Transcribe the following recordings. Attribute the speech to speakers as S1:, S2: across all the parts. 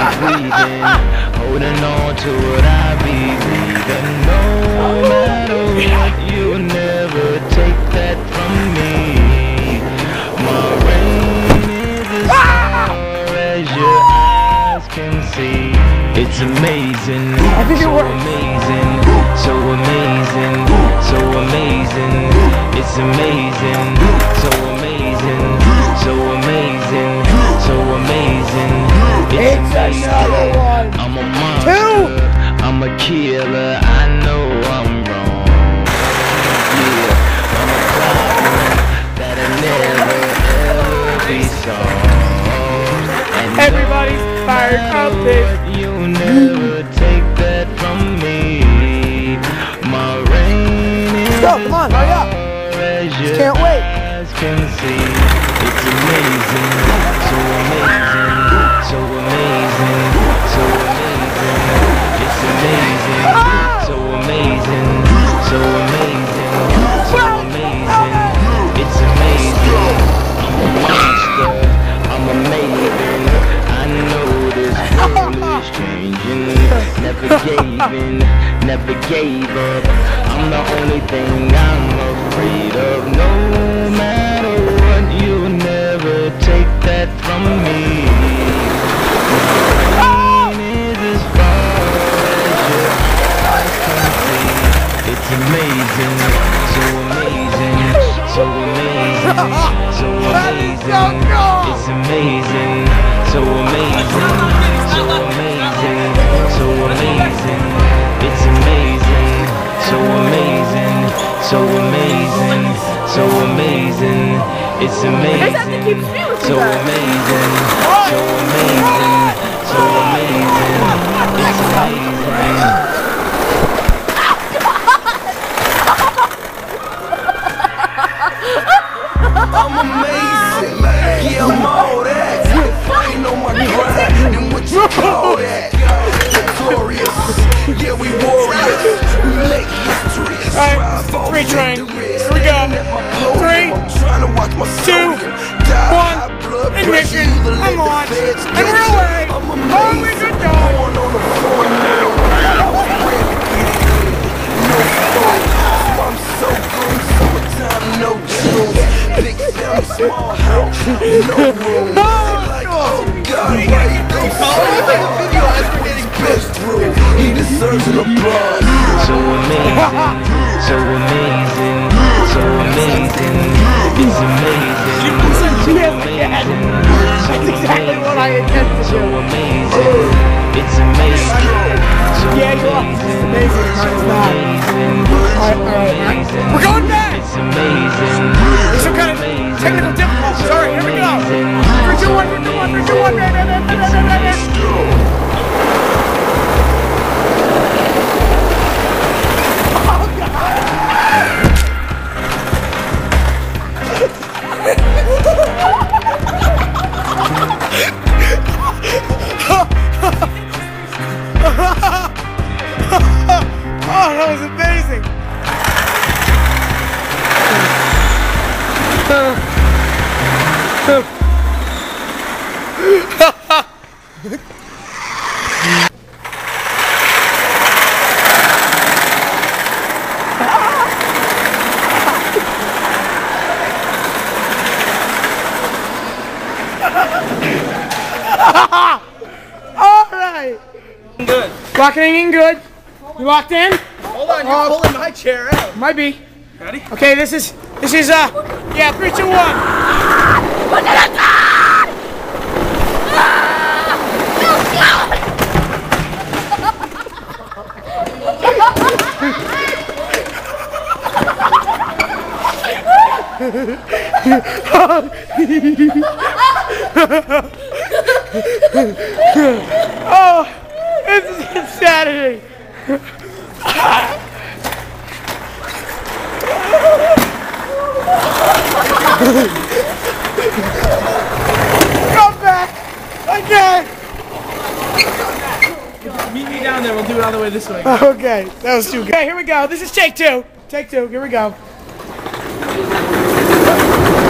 S1: breathing, holding on to what I believe in. No matter what, you'll never take that from me. My reign is as far as your eyes can see. It's amazing, so amazing, so amazing, so amazing. It's amazing, so amazing, so amazing, so amazing. It's amazing. I'm a monster, I'm a killer, I know I'm wrong. Yeah, I'm a problem that'll never ever be solved. And
S2: everybody's fired up, bitch.
S1: You'll never take that from me. My reign is
S2: come on, hurry up. Can't wait.
S1: Can see. It's amazing, so amazing, so amazing, so amazing. It's amazing, so amazing, so amazing, so amazing. It's amazing. I'm a monster, I'm a maven. I know this world is changing. Never gave in, never gave up. I'm the only thing I'm afraid of. No matter what, you'll never take that from me. My reign is as far as your eyes can see. It's amazing, so amazing, so amazing, so amazing. It's amazing, so amazing, so amazing, so amazing. It's amazing, so amazing, so amazing, so amazing. It's amazing, so amazing, so amazing, so amazing. It's amazing.
S3: I'm amazing, yeah, I'm all that. If I ain't on my grind, then what you call that? Victorious, yeah, we warriors. We make history.
S2: Alright, free train. Here we go. 3, 2, 1, ignition. I'm on. And we're away. Oh, we could go.
S3: I'm so good, summertime, no tunes. Big family, small house, no room. Like, oh God, why you go so hard? He's best through, he deserves an applause.
S1: So amazing, so amazing, so amazing. It's amazing, so amazing.
S2: That's exactly what I intended to
S1: So
S2: do.
S1: amazing, it's amazing. So
S2: Yeah, you are. It's amazing. No, it's not. Alright. We're going back.
S1: It's amazing.
S2: There's some kind of technical difficulties. Alright, here we go. 3, 2, 1, 3, 2, 1, 3, 2, 1.
S3: Let's go.
S2: Oh, that was amazing. All right.
S4: Good.
S2: Locking in good. You locked in?
S4: Hold on, you're pulling my chair out.
S2: Might be.
S4: Ready?
S2: Okay, this is yeah, 3, 2, 1. Oh, it's insanity. Come back again.
S4: Meet me down there. We'll do it all the way this way.
S2: Okay, that was too good. Okay, here we go. This is take 2. Take 2. Here we go.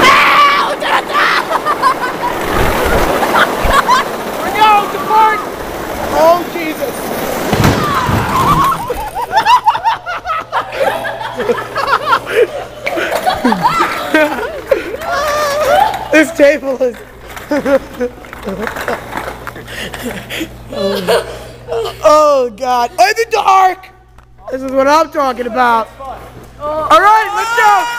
S2: Here we go. Depart. This table is. Oh God! In the dark. This is what I'm talking about. All right, let's go.